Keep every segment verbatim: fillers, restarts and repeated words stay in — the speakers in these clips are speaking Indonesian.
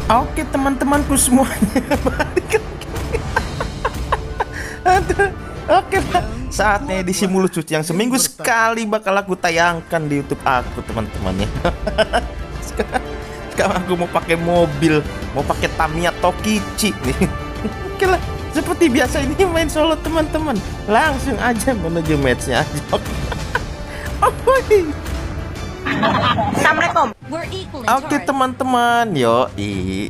Oke teman-temanku semuanya, balik lagi. Aduh, oke Pak. Saatnya edisi mulut cuci yang seminggu sekali bakal aku tayangkan di YouTube aku teman-temannya. Sekarang, sekarang aku mau pakai mobil, mau pakai Tamiya Tokichi nih. Oke lah, seperti biasa ini main solo teman-teman. Langsung aja menuju matchnya aja. Oh, Assalamualaikum. oke teman-teman, yo i.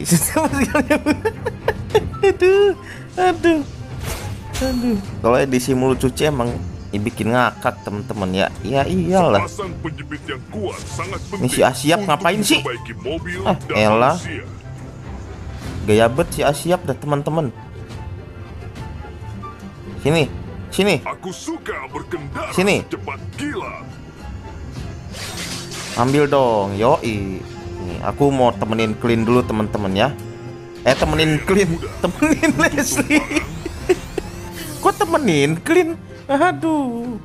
Aduh, aduh, aduh. Kalau edisi mulut cuci emang bikin ngakak teman-teman ya. Ya iyalah. Ini si Asiap ngapain sih? Ah, elah. Gaya bet si Asiap dah teman-teman. Sini, sini. Aku suka berkendara Sini. cepat gila. Ambil dong, yoi. Nih, aku mau temenin Clean dulu teman-teman ya. Eh temenin Clean, temenin Leslie. Kok temenin Clean? Aduh.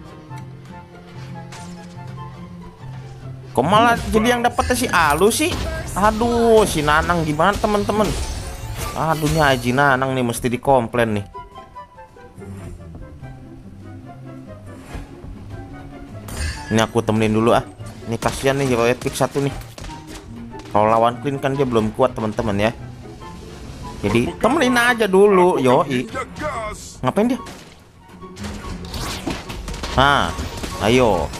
Kok malah jadi yang dapetnya si Alu sih? Aduh, si Nanang gimana teman-teman? Aduh, nih Haji Nanang nih mesti dikomplain nih. Ini aku temenin dulu ah. Ini kasihan nih hero epic satu nih. Kalau lawan Clean kan dia belum kuat teman-teman ya. Jadi temenin aja dulu, yoi. Ngapain dia? Nah, ayo.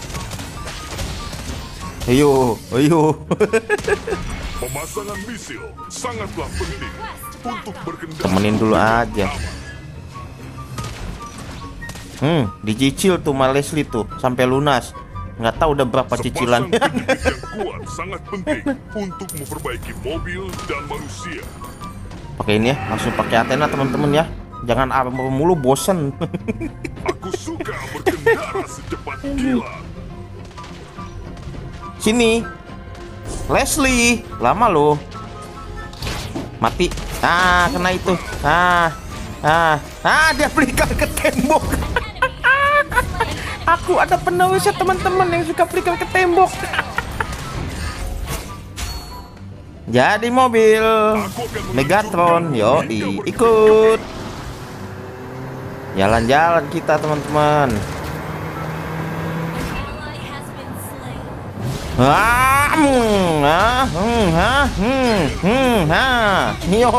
Ayo, ayo. Pemasangan misil sangatlah penting untuk berkendara. Temenin dulu aja. Hmm, dicicil tuh sama Leslie tuh sampai lunas. Nggak tahu udah berapa cicilan. Sepasang pendidik yang kuat sangat penting untuk memperbaiki mobil dan manusia. Pakai ini ya, langsung pakai Athena teman-teman ya. Jangan armor mulu, bosen. Aku suka berkendara secepat gila. Sini, Leslie, lama loh. Mati. Ah, kena itu. Ah, ah, ah, dia belikan ke tembok. Aku ada penerusnya teman-teman yang suka belikan ke tembok. Jadi mobil Megatron, yo ikut. Jalan-jalan kita teman-teman. Ah, hmm, ah, hmm, ah, hmm, hmm, ah, yo.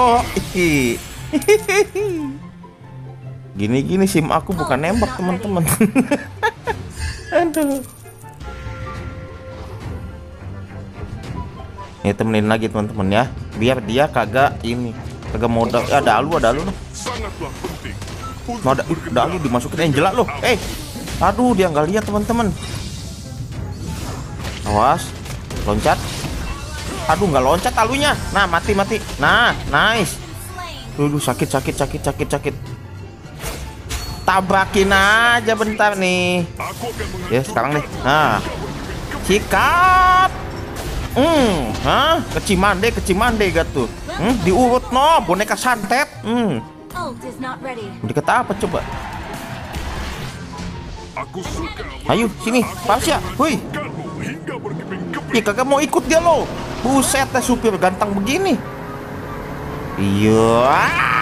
Gini-gini sim aku bukan nembak teman-teman. Aduh. Ini temenin lagi teman-teman ya, biar dia kagak ini, kagak modal. Ya, ada Alu, ada Alu nih. Sangatlah penting. Mau ada, ada Alu dimasukin Angela loh. Eh, aduh dia nggak lihat teman-teman. Awas, loncat. Aduh nggak loncat Alunya. Nah mati mati. Nah nice. Duh sakit sakit sakit sakit sakit. Tabrakin aja bentar nih. Ya sekarang nih. Nah, sikat. Hmm, hah? Kecimande, kecimande gitu. Hmm, diurut no, boneka santet. Hmm. Boneka apa coba? Aku suka. Ayo sini, Pasya. Hui. Ih, kagak mau ikut dia lo. Buset, teh supir ganteng begini. Iya.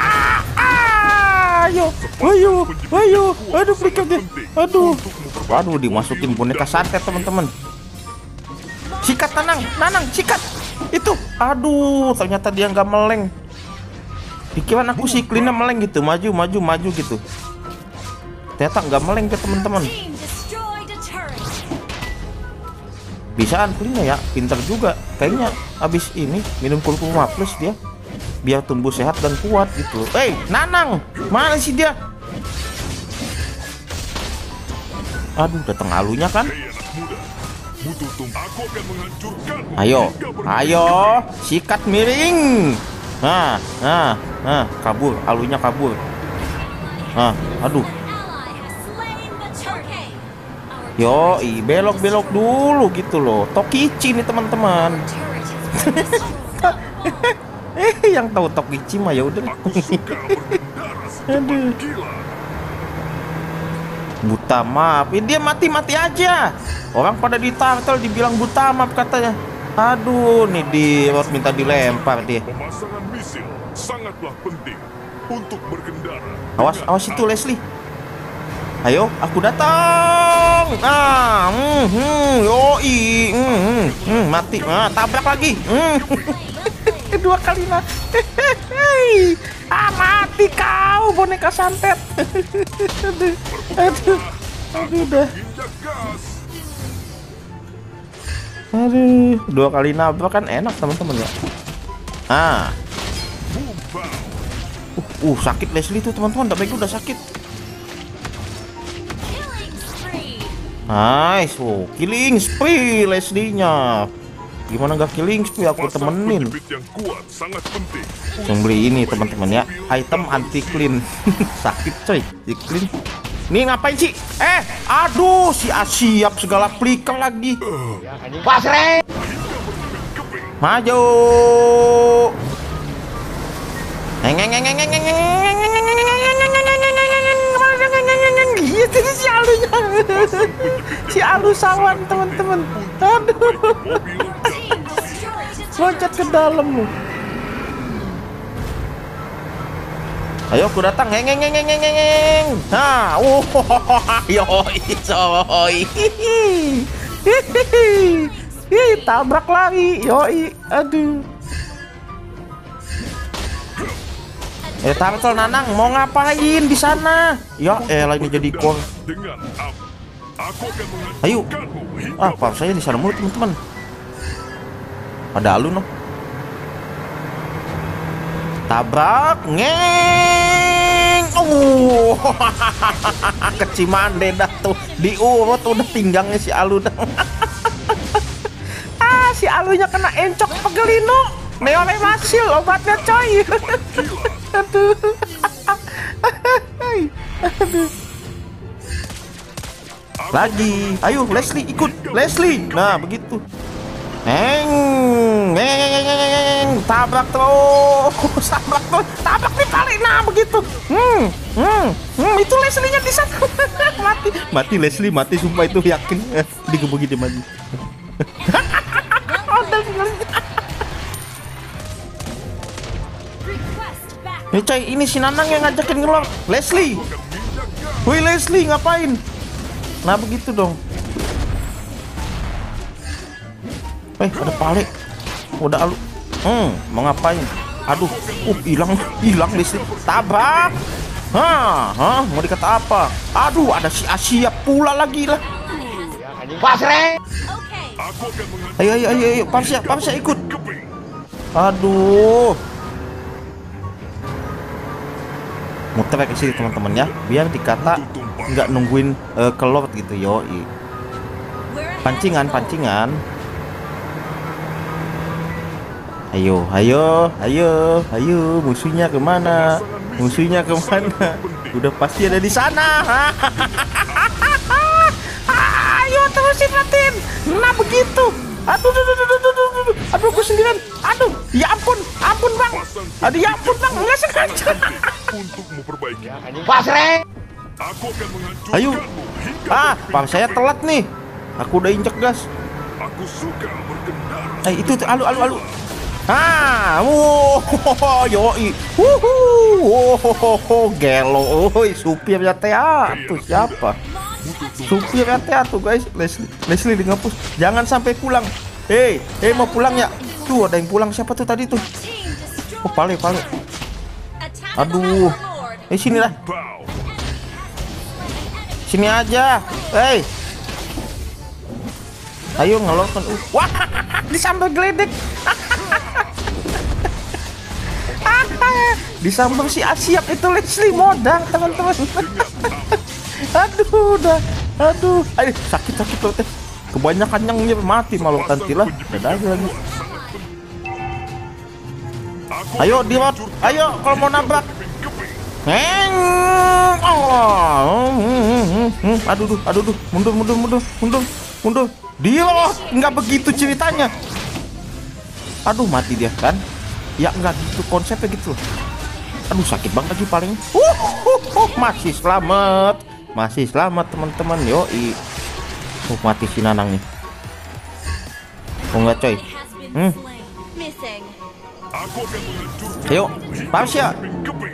Ayo, ayo, ayo, aduh flicker deh, aduh, waduh dimasukin boneka santet teman-teman. Sikat Nanang, Nanang, sikat, itu, aduh ternyata dia nggak meleng. Pikiran aku si Clean meleng gitu, maju, maju, maju gitu. Ternyata nggak meleng ke teman-teman. Bisaan Clean ya, pinter juga. Kayaknya abis ini minum kulkuma plus dia. Biar tumbuh sehat dan kuat gitu. Eh, hey, Nanang, mana sih dia? Aduh, datang Alunya kan? Ayo, ayo, sikat miring. Nah, nah, nah, kabur, Alunya kabur. Nah, aduh. Yo, i belok-belok dulu gitu loh. Tokichi nih teman-teman. Eh, yang tahu Tokichi mah ya udah. Aduh. Buta map. Eh, dia mati-mati aja. Orang pada ditartel dibilang buta map katanya. Aduh, nih di harus minta dilempar dia. Pemasangan misil sangatlah penting untuk berkendara. Awas, dengan awas itu aman. Leslie. Ayo, aku datang. Ah, hmm, hmm, yoi, hmm, hmm, hmm, mati. Ah, tabrak lagi. Hmm. Dua kali nah. Ah, mati kau boneka santet. Aduh, aduh, aduh, dah. Injak gas. Aduh, dua kali nabrak kan enak teman-teman ya. Ah, Boom pow. uh, uh sakit Leslie tuh teman-teman. Damai udah sakit. Killing spree. Nice, oh, killing spree Leslie-nya. Gimana nggak killing spree, aku Pasang temenin. penjepit yang kuat sangat penting. Yang beli ini teman-teman ya, item anti clean. Sakit coy, si clean. Nih ngapain sih? Eh, aduh, si Asiap segala flicker lagi. Pasre. Maju. Si alunya, si alu sawan teman-teman. Aduh, Mobil jatuh. loncat ke dalam lu. Ayo aku datang, heng heng heng heng heng heng. Nah, oh, yoi coy. Ih, tabrak lagi, yoi. Aduh. Eh, Tartel Nanang mau ngapain di sana? Ya, elah ini jadi core. Dengan aman. Aku akan Ayo. menghancurkanmu hingga Ah, par saya di sana mulu teman-teman. Ada alu noh. Tabrak, ngeng. Oh, kecimande dah tuh diurut udah pinggangnya si alu dah. Ah, si alunya kena encok pegelino. Neone masil obatnya coy. Aduh. Aduh. Lagi, ayo Leslie ikut Leslie. Nah begitu. Neng, neng, neng, neng, neng. Tabrak terus, tabrak terus, tabrak nih kali. Nah begitu. Hmm, hmm, hmm. Itu Leslie-nya di sana. Mati, mati Leslie, mati sumpah itu yakin. Eh, digebukin dia mati. Request back. Eh coy, ini si Nanang yang ngajakin ngelor. Leslie, woi Leslie ngapain? Nah begitu dong. Eh ada pale. Udah alu. Hmm, mau ngapain? Aduh, uh hilang, hilang Leslie. Tabrak. Hah, hah, mau dikata apa? Aduh, ada si Asia pula lagi lah. Pasre. Okay. aku akan menghancurkan Ayo, ayo, ayo, ayo, Parsia, Parsia ikut. keping. Aduh. Muter ke sini teman-teman ya, biar dikata nggak nungguin uh, kelot gitu yo. We're ahead. Pancingan, pancingan. Ayo, ayo, ayo, ayo, musuhnya kemana? Musuhnya kemana? Udah pasti ada di sana. Ayo terusin matiin. Nah begitu. Aduh, aduh, aduh, aduh, aduh, aduh, aduh, aku sendirian. Aduh, ya ampun, ampun bang. Aduh, ya ampun bang, nggak sengaja. Untuk memperbaiki. Pasre. Aku akan menghancurkanmu Ayo. hingga Ah, keping. bang saya telat nih. Aku udah injek gas. Aku suka berkendara. Eh itu tuh, alu, alu, alu. Ah, wow, yoi, wuhu, wow, gelo, oi, supirnya teh tuh siapa? Supirnya teh tuh guys, Leslie, Leslie di ngapus, jangan sampai pulang. Hei, hei mau pulang ya? Tuh ada yang pulang siapa tuh tadi tuh? Team destroyed. Oh pale, pale. Attack Aduh, overlord. eh sini lah, Pow. sini aja, hei. Ayo ngelokkan, uh, wah, disambar geledek. Disambar si Asiap itu Leslie modal teman-teman. Aduh udah, aduh, aduh sakit sakit loh teh. Kebanyakan yang mati malu nanti lah. Dadah aja lagi. Aku Ayo akan Dirot, menghancurkan ayo kalau mau nabrak. keping. Heng, oh, hmm, hmm, hmm, hmm. Aduh, duh, aduh, duh, mundur, mundur, mundur, mundur, mundur. Dirot, nggak begitu ceritanya. Aduh mati dia kan? Ya nggak gitu konsepnya gitu. Aduh sakit banget lagi paling. Uh, uh, uh, masih selamat, masih selamat teman-teman. Yoi. Uh, mati si Nanang nih. Oh enggak coy. Hmm. slain. Missing. Aku akan menghancurkan Ayo, Parsia. keping-keping.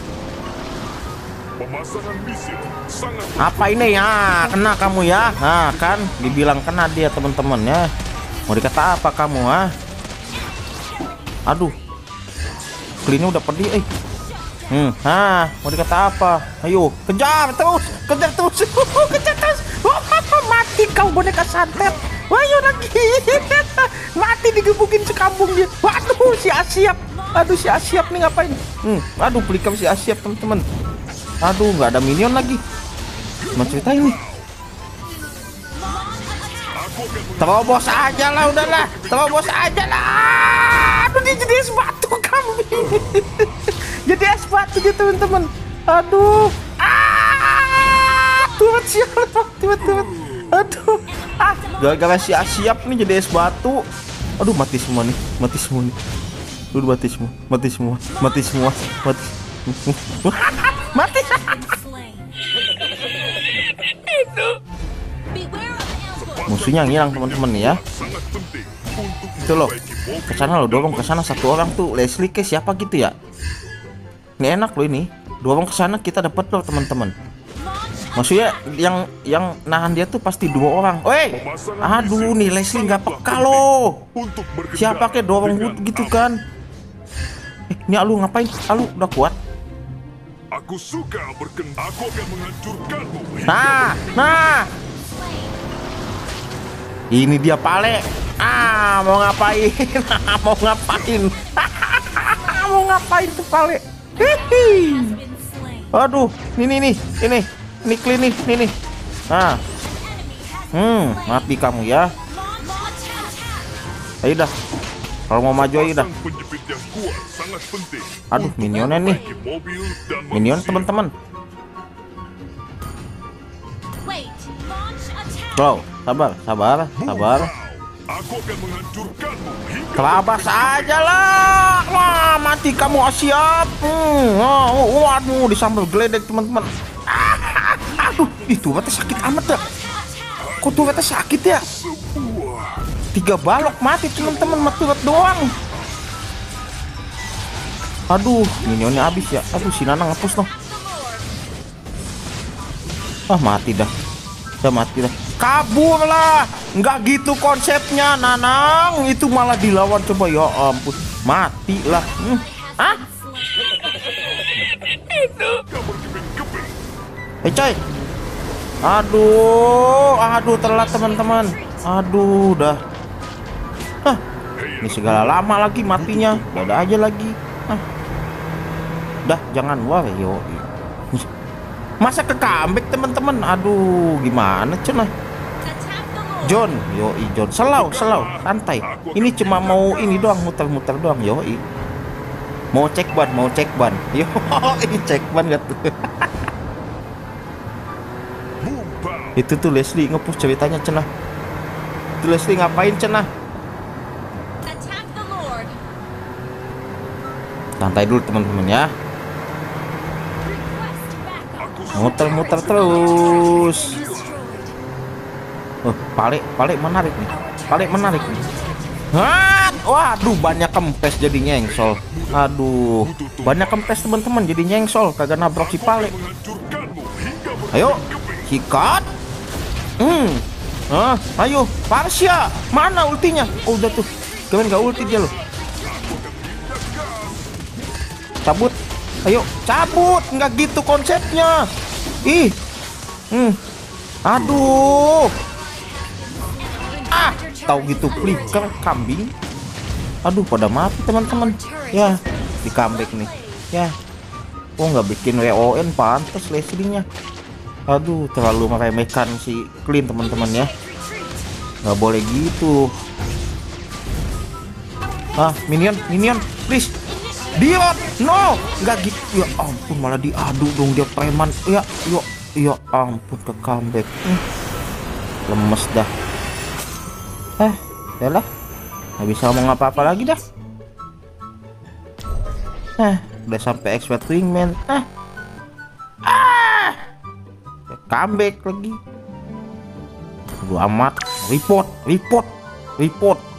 Pemasangan misil sangat Apa ini ya? Kena kamu ya? Nah kan, dibilang kena dia teman-teman ya. Mau dikata apa kamu ah? Aduh, Klinnya udah pedih eh. Hmm, ah, mau dikata apa? Ayo, kejar terus, kejar terus, kejar terus. Mati kau boneka santet. Ayo lagi, mati digebukin sekampung dia. Waduh, si Asyap, aduh si Asyap nih ngapain? Hmm, aduh pelikam si Asyap teman-teman. Aduh, nggak ada minion lagi. Mau cerita ini? Terobos aja lah, udahlah, terobos aja lah. Aduh, dia jadi es batu kambing. Jadi es batu dia teman-teman. Aduh, ah, tuh siapa? Tiba-tiba, aduh, ah, gara-gara si Asyap nih jadi es batu. Aduh, mati semua nih, mati semua nih. Aduh, mati semua, mati semua, mati semua, mati, mati. Musuhnya ngilang teman-teman ya. sangat penting untuk Itu loh, memperbaiki mobil kesana lo dorong kesana satu orang tuh Leslie ke siapa gitu ya. Ini enak loh ini, dorong kesana kita dapat loh teman-teman. Maksudnya yang yang nahan dia tuh pasti dua orang. Woi, aduh nih Leslie nggak peka loh. untuk berkendara Siapa kayak dorong dengan gitu aman. kan? Eh, ini Alu ngapain? Alu udah kuat. Aku suka berkendara. Aku akan menghancurkanmu. Nah, nah. Ini dia Pale. Ah, mau ngapain? Mau ngapain? Mau ngapain tuh Pale? Hihi. Been slain. Aduh, ini nih, ini, ini clean nih, ini nih. Nah, hmm, mati kamu ya. Launch attack. Ayo dah. Kalau mau maju ayo dah. Pasang penjepit yang kuat sangat penting. Aduh, untuk minionnya nih. memperbaiki mobil dan Minion manusia. teman-teman. Wait. Launch attack. Bro, sabar, sabar, sabar. Aku akan menghancurkanmu hingga Kelabas aja lah. Wah, mati kamu Asyap. Hmm, oh, waduh, disambal geledek teman-teman. Ah, aduh, itu mata sakit amat dah. Kok tuh mata sakit ya? sebuah Tiga balok mati teman-teman, mati doang. Aduh, minionnya habis ya. Aduh, si Nanang ngapus noh. Ah, mati dah. Udah mati dah. Kabur lah. Nggak gitu konsepnya, Nanang. Itu malah dilawan coba ya ampun. Mati lah. Hmm. Ah? berkeping-keping. Eh coy. Aduh, aduh telat teman-teman. Aduh, dah. Hah. Ini segala lama lagi matinya. Gak ada aja lagi. Hah. Dah, jangan war yo. Masa ke comeback teman-teman. Aduh, gimana cenah. Attack the Lord. John, yoi John, selau, selau, santai. Ini cuma mau ini doang, muter-muter doang, yoi. Mau cek ban, mau cek ban. Yo, ini cek ban gak tuh. Boom, Itu tuh Leslie ngepush ceritanya cenah. Itu Leslie ngapain cenah? Attack the Lord. Santai dulu teman-teman ya. Request backup. Muter-muter terus. Destroyed. Oh, Pale, Pale menarik nih. Pale menarik nih. Hah, waduh banyak kempes jadi nyengsol. Aduh, banyak kempes teman-teman jadi nyengsol kagak nabrak si Pale. menghancurkanmu hingga Ayo, berkeping-keping. sikat. Hmm. Ah, ayo, Parsia. Mana ultinya? Oh, udah tuh. Kalian gak ulti dia loh. Cabut. Ayo, cabut. Nggak gitu konsepnya. Ih. Hmm. Aduh. Ah, tahu gitu flicker kambing. Aduh, pada mati teman-teman. Ya, di comeback nih. Ya. Oh, nggak bikin W O N pantas Leslie-nya. Aduh, terlalu meremehkan si Clean teman-teman ya. Nggak boleh gitu. Ah, minion, minion, please. Diot, no, nggak gitu. Ya ampun, malah diadu dong dia preman. Ya, yo, ya ampun ke comeback. Hmm. Lemes dah. Eh, yalah, nggak bisa ngomong apa-apa lagi dah. Eh, udah sampai expert wingman. Ah, ah, comeback lagi. Aduh amat, report, report, report.